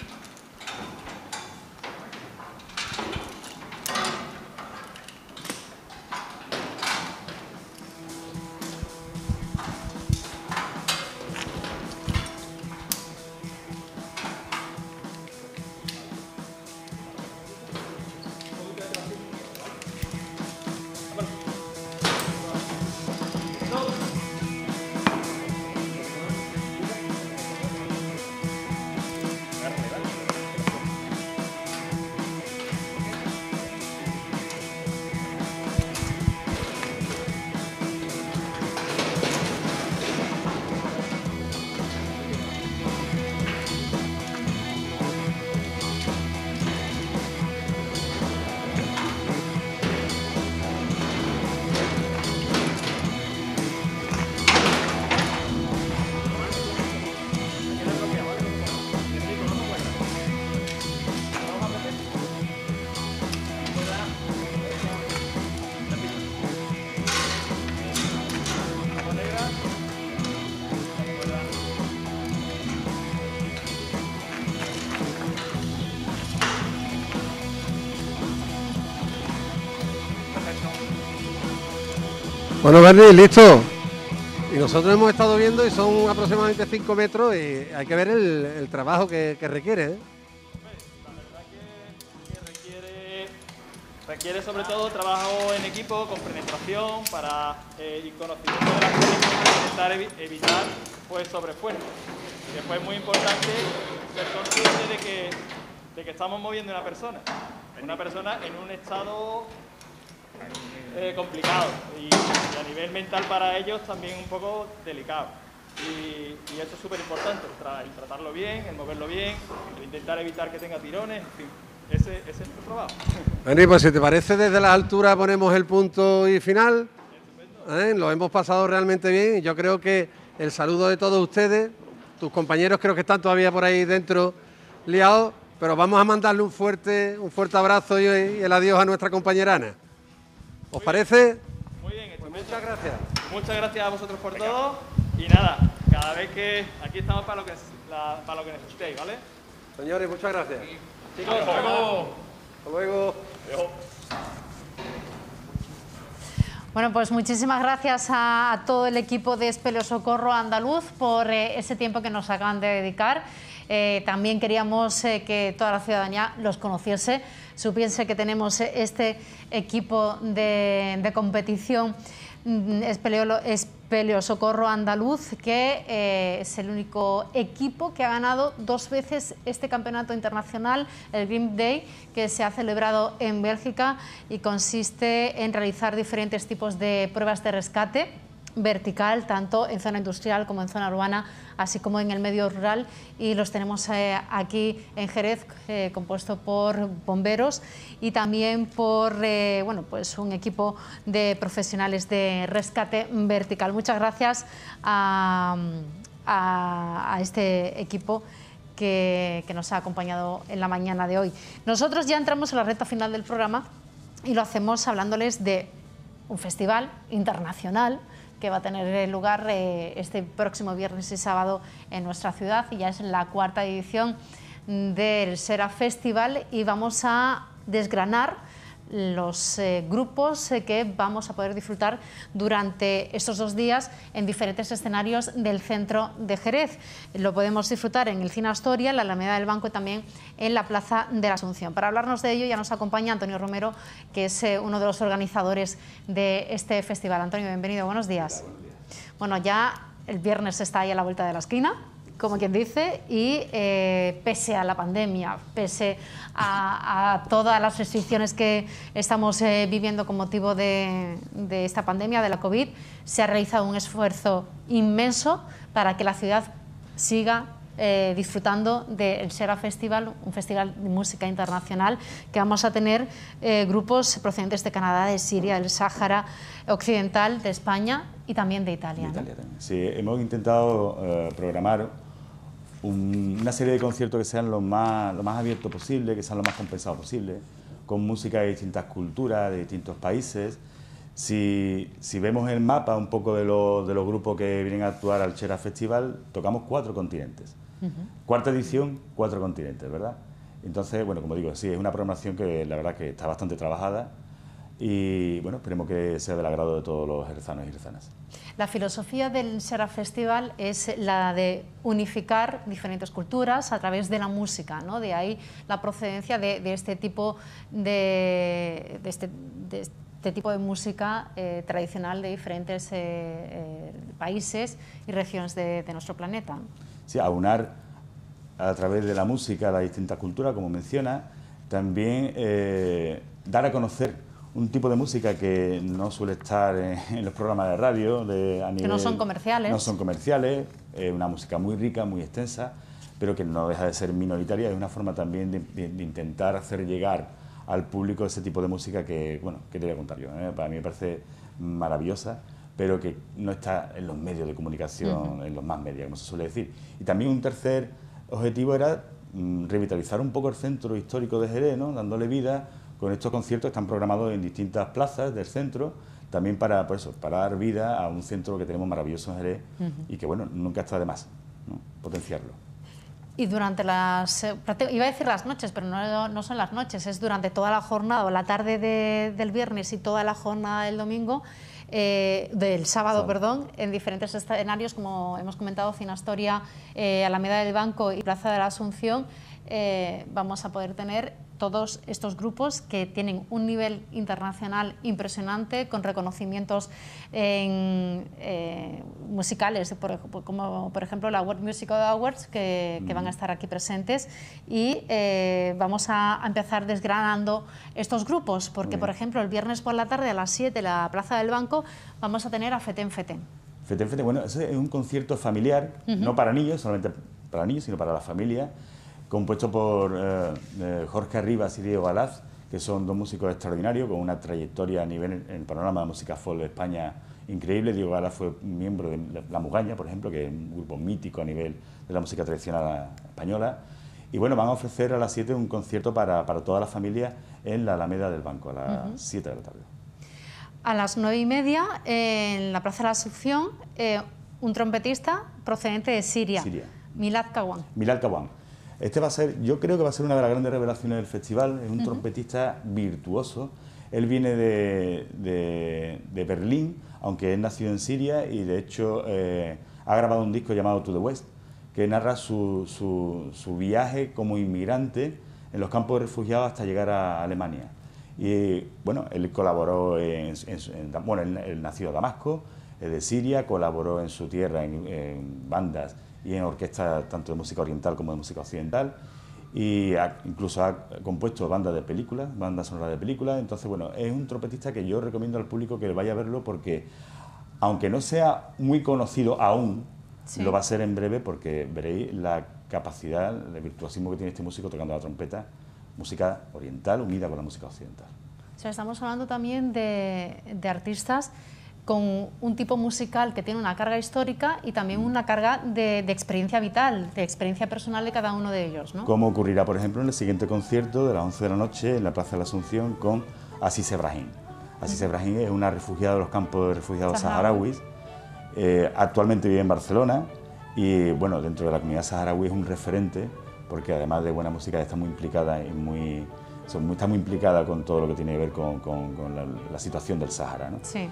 Bueno, Berni, listo. Y nosotros hemos estado viendo y son aproximadamente 5 metros y hay que ver el trabajo que requiere, ¿eh? La verdad que requiere sobre todo trabajo en equipo, con penetración y conocimiento de las técnicas para intentar evitar pues, sobreesfuerzo. Y después es muy importante ser consciente de que estamos moviendo a una persona en un estado complicado y a nivel mental para ellos también un poco delicado. Y eso es súper importante, el tratarlo bien, el moverlo bien, el intentar evitar que tenga tirones, en fin, ese es nuestro trabajo. Bueno, y pues si te parece, desde las alturas ponemos el punto y final. Lo hemos pasado realmente bien y yo creo que el saludo de todos ustedes, tus compañeros creo que están todavía por ahí dentro liados, pero vamos a mandarle un fuerte abrazo y el adiós a nuestra compañera Ana. ¿Os parece? Muy bien, pues muchas gracias. Muchas gracias a vosotros por todo y nada, cada vez que aquí estamos para lo que necesitéis, ¿vale? Señores, muchas gracias. Chicos, hasta luego. Hasta luego. Bueno, pues muchísimas gracias a todo el equipo de Espeleosocorro Andaluz por ese tiempo que nos acaban de dedicar. También queríamos que toda la ciudadanía los conociese, supiese que tenemos este equipo de competición Espeleosocorro Andaluz, que es el único equipo que ha ganado 2 veces este campeonato internacional, el Grim Day, que se ha celebrado en Bélgica y consiste en realizar diferentes tipos de pruebas de rescate vertical, tanto en zona industrial como en zona urbana, así como en el medio rural, y los tenemos aquí en Jerez, compuesto por bomberos y también por bueno, pues un equipo de profesionales de rescate vertical. Muchas gracias a este equipo que nos ha acompañado en la mañana de hoy. Nosotros ya entramos en la recta final del programa y lo hacemos hablándoles de un festival internacional que va a tener lugar este próximo viernes y sábado en nuestra ciudad, y ya es la 4ª edición del Sera Festival, y vamos a desgranar los grupos que vamos a poder disfrutar durante estos 2 días en diferentes escenarios del centro de Jerez. Lo podemos disfrutar en el Cine Astoria, en la Alameda del Banco y también en la Plaza de la Asunción. Para hablarnos de ello ya nos acompaña Antonio Romero, que es uno de los organizadores de este festival. Antonio, bienvenido, buenos días. Bueno, ya el viernes está ahí a la vuelta de la esquina, como quien dice, y pese a la pandemia, pese a todas las restricciones que estamos viviendo con motivo de esta pandemia, de la COVID, se ha realizado un esfuerzo inmenso para que la ciudad siga disfrutando del Sera Festival, un festival de música internacional que vamos a tener grupos procedentes de Canadá, de Siria, del Sáhara Occidental, de España y también de Italia. ¿No? Italia también. Sí, hemos intentado programar una serie de conciertos que sean lo más abiertos posible, que sean lo más compensados posible, con música de distintas culturas, de distintos países, Si vemos el mapa un poco de los grupos que vienen a actuar al Xera Festival, tocamos 4 continentes. Cuarta edición, 4 continentes, ¿verdad? Entonces, bueno, como digo, sí, es una programación que la verdad que está bastante trabajada y, bueno, esperemos que sea del agrado de todos los jerezanos y jerezanas. La filosofía del Xera Festival es la de unificar diferentes culturas a través de la música, ¿no? De ahí la procedencia de este tipo de tipo de música tradicional de diferentes países y regiones de nuestro planeta. Sí, aunar a través de la música las distintas culturas, como menciona, también dar a conocer un tipo de música que no suele estar en los programas de radio, que no son comerciales. No son comerciales, es una música muy rica, muy extensa, pero que no deja de ser minoritaria. Es una forma también de intentar hacer llegar al público ese tipo de música que, bueno, que te voy a contar yo. Para mí me parece maravillosa, pero que no está en los medios de comunicación, en los más medios, como se suele decir. Y también un tercer objetivo era revitalizar un poco el centro histórico de Jerez, ¿no? Dándole vida con estos conciertos que están programados en distintas plazas del centro, también para dar vida a un centro que tenemos maravilloso en Jerez y que, bueno, nunca está de más, ¿no? Potenciarlo. Y durante las, iba a decir las noches, pero no son las noches, es durante toda la jornada o la tarde del viernes y toda la jornada del domingo, del sábado, perdón, en diferentes escenarios, como hemos comentado, Cine Astoria, Alameda del Banco y Plaza de la Asunción. Vamos a poder tener todos estos grupos que tienen un nivel internacional impresionante, con reconocimientos musicales, como por ejemplo la World Music Awards, que van a estar aquí presentes, y vamos a empezar desgranando estos grupos, porque por ejemplo el viernes por la tarde a las 7 en la Plaza del Banco vamos a tener a Feten Feten. Feten Feten, bueno, ese es un concierto familiar, no para niños, solamente para niños, sino para la familia, compuesto por Jorge Arribas y Diego Galaz, que son 2 músicos extraordinarios, con una trayectoria a nivel en el panorama de música folk de España increíble. Diego Galaz fue miembro de La Mugaña, por ejemplo, que es un grupo mítico a nivel de la música tradicional española. Y bueno, van a ofrecer a las 7 un concierto para toda la familia en la Alameda del Banco, a las 7 de la tarde. A las 9:30, en la Plaza de la Asunción, un trompetista procedente de Siria. Milad Kawan. Milad Kawan. Este va a ser, yo creo que va a ser una de las grandes revelaciones del festival. Es un trompetista virtuoso. Él viene de Berlín, aunque es nacido en Siria, y de hecho ha grabado un disco llamado To the West, que narra su viaje como inmigrante en los campos de refugiados hasta llegar a Alemania. Y bueno, él colaboró él nació en Damasco, es de Siria, colaboró en su tierra en bandas y en orquestas tanto de música oriental como de música occidental, y incluso ha compuesto bandas de películas, bandas sonoras de películas. Entonces, bueno, es un trompetista que yo recomiendo al público que vaya a verlo, porque aunque no sea muy conocido aún, lo va a ser en breve, porque veréis la capacidad, el virtuosismo que tiene este músico tocando la trompeta, música oriental unida con la música occidental. O sea, estamos hablando también de artistas con un tipo musical que tiene una carga histórica y también una carga de experiencia vital, de experiencia personal de cada uno de ellos, ¿no? Como ocurrirá, por ejemplo, en el siguiente concierto de las 11 de la noche en la Plaza de la Asunción con Aziz Ebrahim. Aziz Ebrahim es una refugiada de los campos de refugiados saharauis, actualmente vive en Barcelona y, bueno, dentro de la comunidad saharaui es un referente, porque además de buena música está muy implicada y está muy implicada con todo lo que tiene que ver con la situación del Sahara, ¿no? Sí.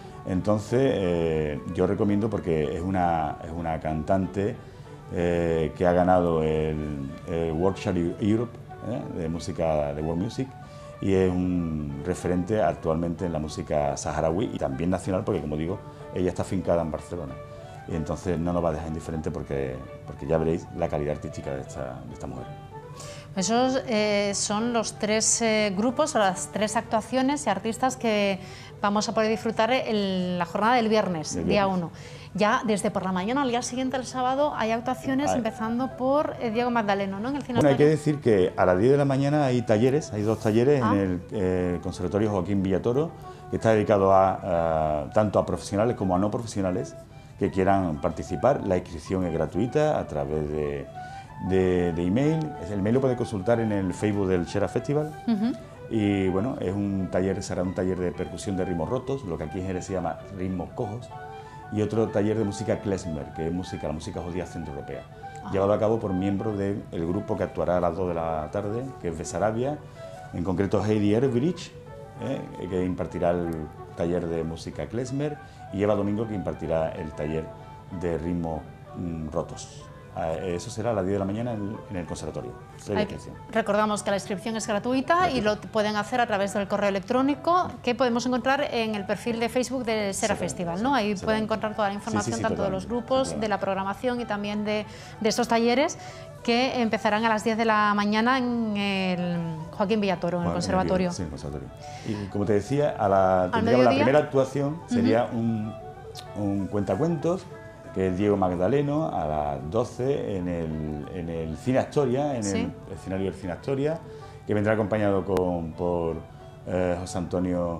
Entonces, yo recomiendo, porque es una cantante que ha ganado el World Challenge Europe de música de World Music, y es un referente actualmente en la música saharaui y también nacional, porque, como digo, ella está afincada en Barcelona. Y entonces no nos va a dejar indiferente, porque ya veréis la calidad artística de esta mujer. Esos son los 3 grupos o las 3 actuaciones y artistas que vamos a poder disfrutar en la jornada del viernes, día 1. Ya desde por la mañana, al día siguiente, el sábado, hay actuaciones, empezando por Diego Magdaleno, ¿no? En el Cine Astoria. Hay que decir que a las 10 de la mañana hay talleres, hay 2 talleres en el Conservatorio Joaquín Villatoro, que está dedicado tanto a profesionales como a no profesionales que quieran participar. La inscripción es gratuita a través de email. El mail lo puede consultar en el Facebook del Xera Festival. Y bueno, es un taller, será un taller de percusión de ritmos rotos, lo que aquí en Jerez se llama ritmos cojos, y otro taller de música klezmer, que es la música judía centroeuropea, llevado a cabo por miembros del grupo que actuará a las 2 de la tarde, que es Besarabia, en concreto Heidi Erbrich, que impartirá el taller de música klezmer, y Eva Domingo, que impartirá el taller de ritmos rotos. Eso será a las 10 de la mañana en el conservatorio. Recordamos que la inscripción es gratuita y lo pueden hacer a través del correo electrónico que podemos encontrar en el perfil de Facebook del Sera Festival, ¿no? Ahí pueden encontrar toda la información, tanto de los grupos, de la programación y también de estos talleres que empezarán a las 10 de la mañana en el Joaquín Villatoro, en el conservatorio. Sí, en el conservatorio. Y como te decía, tendríamos la primera actuación sería un cuentacuentos, que es Diego Magdaleno, a las 12 en el Cine Astoria, en el escenario del Cine Astoria, que vendrá acompañado por José Antonio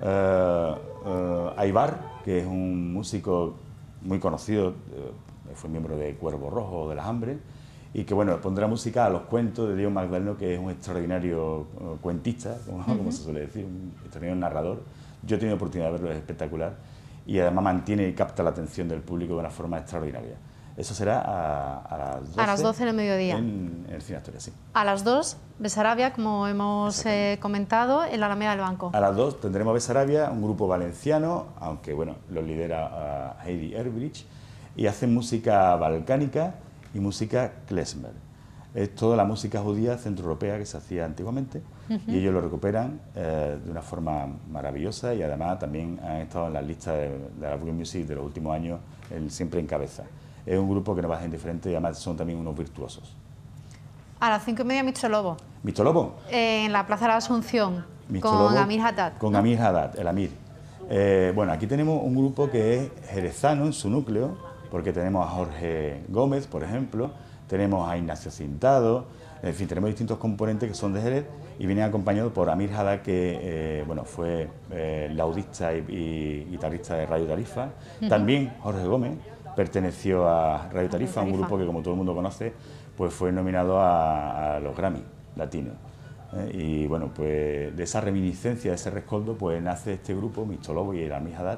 Aybar, que es un músico muy conocido, fue miembro de Cuervo Rojo o de Las Hambres, y que bueno, pondrá música a los cuentos de Diego Magdaleno, que es un extraordinario cuentista, como se suele decir, un extraordinario narrador. Yo he tenido oportunidad de verlo, es espectacular, y además mantiene y capta la atención del público de una forma extraordinaria. Eso será a las 12 del mediodía. En el Cine Astoria, sí. A las 2, Besarabia, como hemos comentado, en la Alameda del Banco. A las 2 tendremos Besarabia, un grupo valenciano, aunque bueno, lo lidera Heidi Erbrich, y hacen música balcánica y música klezmer. Es toda la música judía centroeuropea que se hacía antiguamente, y ellos lo recuperan de una forma maravillosa, y además también han estado en las listas de la World Music de los últimos años, siempre en cabeza. Es un grupo que no va a ser indiferente y además son también unos virtuosos. A las 5:30 Mixolobo. ¿Mixolobo? En la Plaza de la Asunción, Mixolobo, con Amir Haddad. Con Amir Haddad, el Amir. Bueno, aquí tenemos un grupo que es jerezano en su núcleo, porque tenemos a Jorge Gómez, por ejemplo, tenemos a Ignacio Cintado, en fin, tenemos distintos componentes que son de Jerez y vienen acompañados por Amir Haddad, que bueno, fue laudista y guitarrista de Radio Tarifa. También Jorge Gómez perteneció a Radio Tarifa, un grupo que, como todo el mundo conoce, pues fue nominado a los Grammy Latinos. Y bueno, pues de esa reminiscencia, de ese rescoldo, pues nace este grupo, Mixolobo y el Amir Haddad,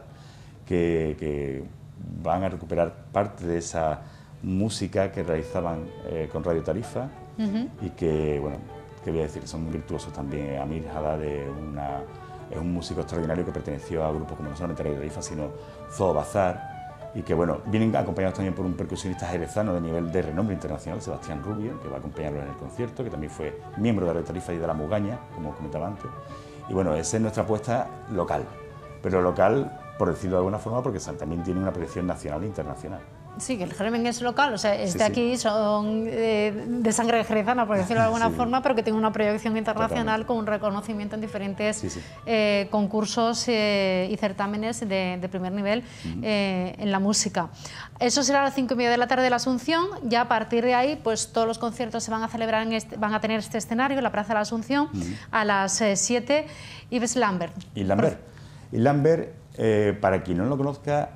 que van a recuperar parte de esa música que realizaban con Radio Tarifa y que, bueno, que voy a decir, son virtuosos también. Amir Haddad es un músico extraordinario que perteneció a grupos como no solamente Radio Tarifa, sino Zoo Bazar, y que, bueno, vienen acompañados también por un percusionista jerezano de nivel de renombre internacional, Sebastián Rubio, que va a acompañarlos en el concierto, que también fue miembro de Radio Tarifa y de La Mugaña, como comentaba antes. Y bueno, esa es nuestra apuesta local, pero local, por decirlo de alguna forma, porque también tiene una proyección nacional e internacional. Sí, que el germen es local, o sea, aquí son de sangre jerezana, por decirlo de alguna forma, pero que tiene una proyección internacional con un reconocimiento en diferentes concursos y certámenes de primer nivel en la música. Eso será a las 5:30 de la tarde de la Asunción. Ya a partir de ahí, pues todos los conciertos se van a celebrar, van a tener este escenario en la Plaza de la Asunción a las 7. Yves Lambert. Y Lambert, para quien no lo conozca,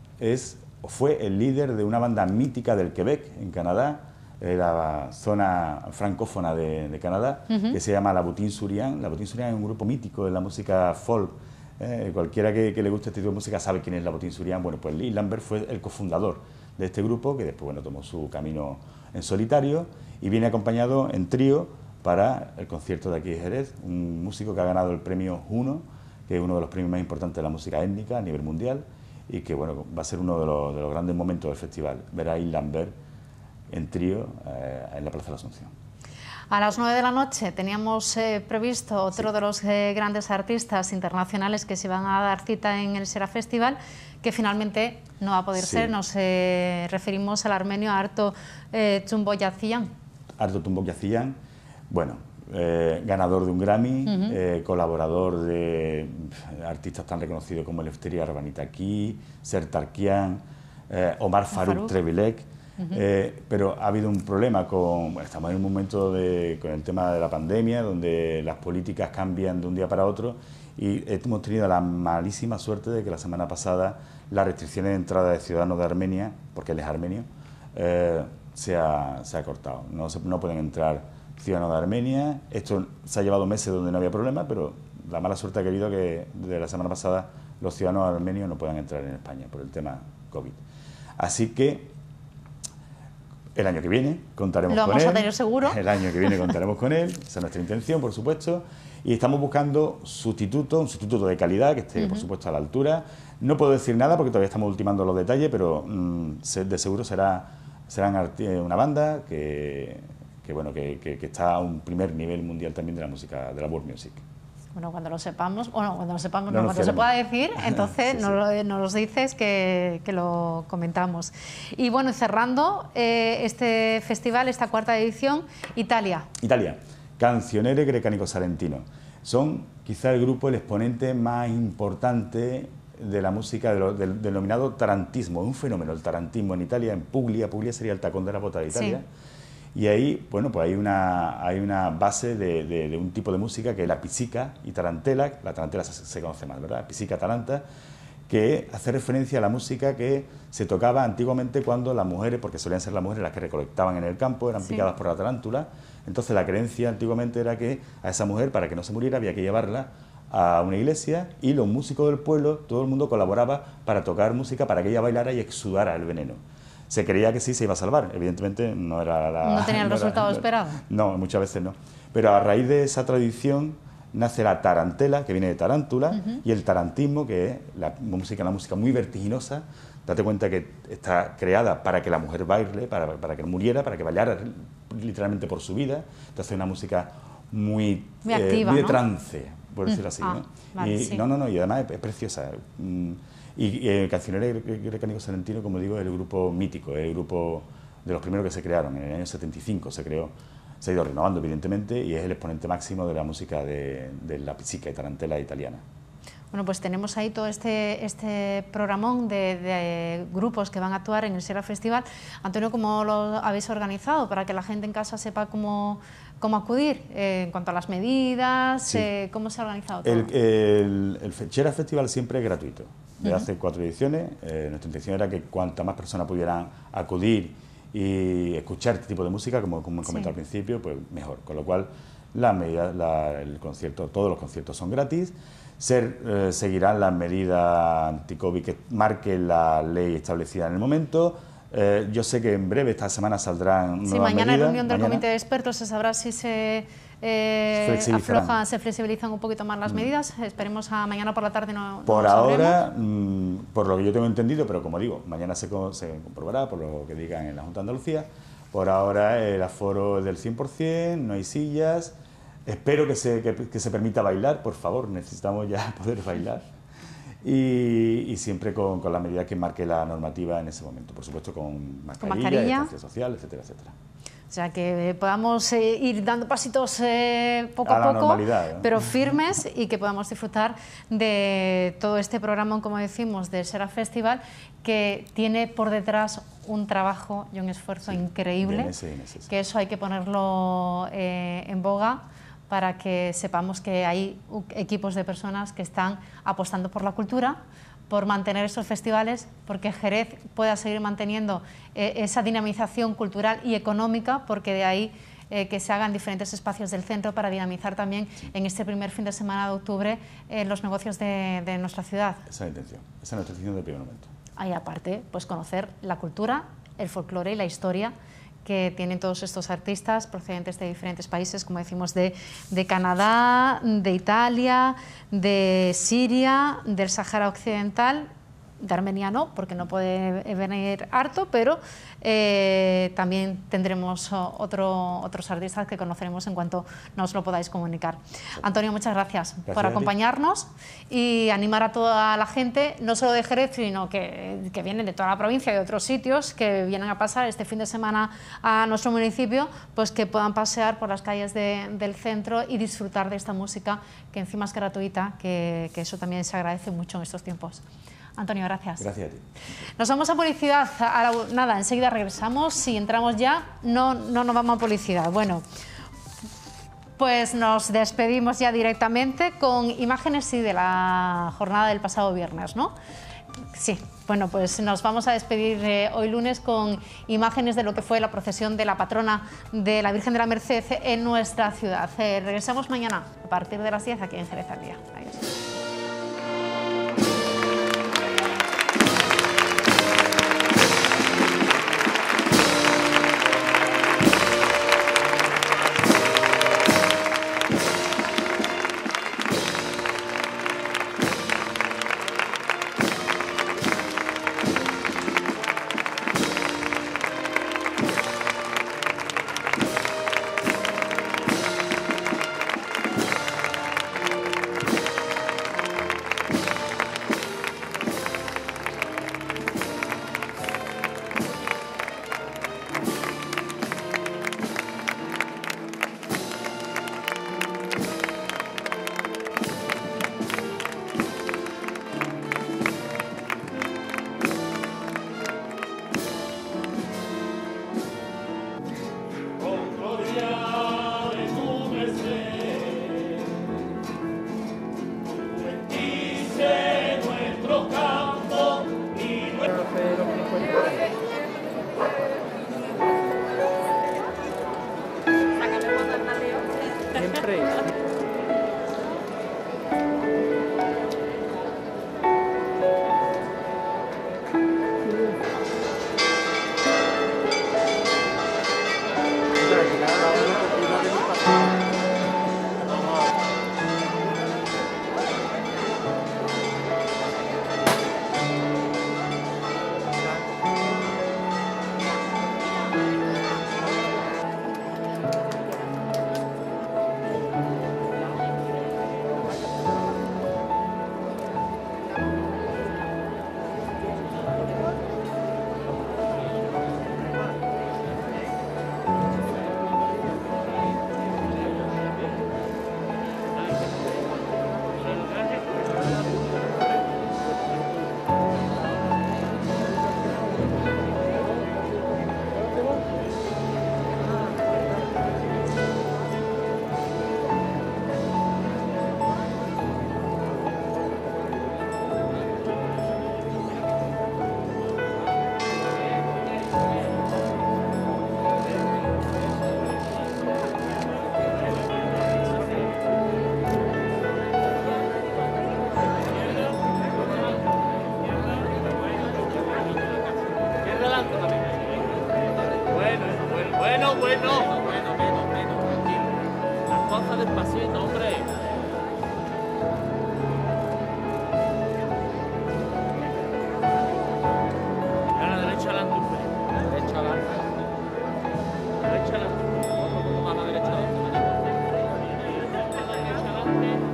fue el líder de una banda mítica del Quebec, en Canadá, la zona francófona de Canadá, que se llama La Boutin-Sourian. La Boutin-Sourian es un grupo mítico de la música folk. Cualquiera que le guste este tipo de música sabe quién es La Boutin-Sourian. Bueno, pues Yves Lambert fue el cofundador de este grupo, que después, bueno, tomó su camino en solitario y viene acompañado en trío para el concierto de aquí de Jerez, un músico que ha ganado el premio Juno, que es uno de los premios más importantes de la música étnica a nivel mundial, y que, bueno, va a ser uno de los grandes momentos del festival, ver a Yves Lambert en trío en la Plaza de la Asunción. A las 9 de la noche teníamos previsto otro de los grandes artistas internacionales que se van a dar cita en el Sera Festival, que finalmente no va a poder ser. Nos referimos al armenio Arto Tumboyazian. Arto Tumboyazian, bueno, ganador de un Grammy, colaborador de artistas tan reconocidos como Eleftheria Ravanitaki, Sertarkian, Omar Farouk Trebilek, pero ha habido un problema estamos en un momento con el tema de la pandemia, donde las políticas cambian de un día para otro, y hemos tenido la malísima suerte de que la semana pasada las restricciones de entrada de ciudadanos de Armenia, porque él es armenio, se ha cortado. No pueden entrar ciudadanos de Armenia. Esto se ha llevado meses donde no había problema, pero la mala suerte ha querido que desde la semana pasada los ciudadanos armenios no puedan entrar en España por el tema COVID. Así que el año que viene contaremos con él. Lo vamos a tener seguro. El año que viene contaremos con él, esa es nuestra intención, por supuesto. Y estamos buscando un sustituto de calidad que esté, por supuesto, a la altura. No puedo decir nada porque todavía estamos ultimando los detalles, pero de seguro serán una banda que está a un primer nivel mundial también de la música, de la world music. Bueno, cuando lo sepamos, cuando se pueda decir, entonces sí, nos lo dices que lo comentamos. Y bueno, cerrando este festival, esta cuarta edición, Italia. Canzionere Grecanico Salentino. Son quizá el grupo, el exponente más importante de la música del denominado tarantismo. Es un fenómeno el tarantismo en Italia, en Puglia. Puglia sería el tacón de la bota de Italia. Sí. Y ahí, bueno, pues hay una base de un tipo de música que es la pizzica y tarantela. La tarantela se conoce más, ¿verdad? Pizzica taranta, que hace referencia a la música que se tocaba antiguamente cuando las mujeres, porque solían ser las mujeres las que recolectaban en el campo, eran picadas por la tarántula. Entonces la creencia antiguamente era que a esa mujer, para que no se muriera, había que llevarla a una iglesia y los músicos del pueblo, todo el mundo colaboraba para tocar música para que ella bailara y exudara el veneno. Se creía que sí se iba a salvar, evidentemente no era no tenía el resultado esperado. No, muchas veces no. Pero a raíz de esa tradición nace la tarantela, que viene de tarántula, y el tarantismo, que es una música muy vertiginosa. Date cuenta que está creada para que la mujer baile, para que no muriera, para que bailara literalmente por su vida. Entonces es una música muy activa, muy de ¿no? trance, por decirlo así, ¿no? Vale, y, sí. no, y además es preciosa. Y Canzionere Grecanico Salentino, como digo, es el grupo mítico, es el grupo de los primeros que se crearon. En el año 75 se creó. Se ha ido renovando, evidentemente, y es el exponente máximo de la música de la pizzica y tarantela italiana. Bueno, pues tenemos ahí todo este programón de grupos que van a actuar en el Sera Festival. Antonio, ¿cómo lo habéis organizado para que la gente en casa sepa cómo acudir? En cuanto a las medidas, sí. ¿Cómo se ha organizado todo? El Sera Festival siempre es gratuito. Desde hace 4 ediciones, nuestra intención era que cuantas más personas pudieran acudir y escuchar este tipo de música, como comenté al principio, pues mejor. Con lo cual, todos los conciertos son gratis. Seguirán las medidas anti-COVID que marque la ley establecida en el momento. Yo sé que en breve, esta semana, saldrán nuevas mañana en medidas. reunión del comité de expertos se sabrá si se flexibilizan un poquito más las medidas. Esperemos a mañana por la tarde Por ahora, por lo que yo tengo entendido, pero como digo, mañana se comprobará por lo que digan en la Junta de Andalucía. Por ahora el aforo es del 100%, no hay sillas. Espero que se permita bailar, por favor, necesitamos ya poder bailar. Y siempre con las medidas que marque la normativa en ese momento, por supuesto con mascarilla, distancia social, etcétera, etcétera. O sea, que podamos ir dando pasitos poco a poco, pero firmes, y que podamos disfrutar de todo este programa, como decimos, del Sera Festival, que tiene por detrás un trabajo y un esfuerzo increíble, que eso hay que ponerlo en boga, para que sepamos que hay equipos de personas que están apostando por la cultura, por mantener estos festivales, porque Jerez pueda seguir manteniendo esa dinamización cultural y económica, porque de ahí que se hagan diferentes espacios del centro para dinamizar también en este primer fin de semana de octubre los negocios de nuestra ciudad. Esa es nuestra intención del primer momento. Y aparte, pues conocer la cultura, el folclore y la historia que tienen todos estos artistas procedentes de diferentes países, como decimos, de Canadá, de Italia, de Siria, del Sahara Occidental, de Armenia no, porque no puede venir harto, pero también tendremos otros artistas que conoceremos en cuanto nos lo podáis comunicar. Antonio, muchas gracias por acompañarnos y animar a toda la gente, no solo de Jerez, sino que vienen de toda la provincia y de otros sitios, que vienen a pasar este fin de semana a nuestro municipio, pues que puedan pasear por las calles del centro y disfrutar de esta música, que encima es gratuita, que eso también se agradece mucho en estos tiempos. Antonio, gracias. Gracias a ti. Nos vamos a publicidad. Nada, enseguida regresamos. Si entramos ya, no nos vamos a publicidad. Bueno, pues nos despedimos ya directamente con imágenes de la jornada del pasado viernes, ¿no? Sí, bueno, pues nos vamos a despedir hoy lunes con imágenes de lo que fue la procesión de la patrona de la Virgen de la Merced en nuestra ciudad. Regresamos mañana a partir de las 10 aquí en Jerez al Día. Adiós. Bueno, tranquilo. Las cosas despacito, hombre. A la derecha adelante, hombre. Derecha adelante. Derecha adelante. Otro poco más a la derecha adelante. Derecha adelante.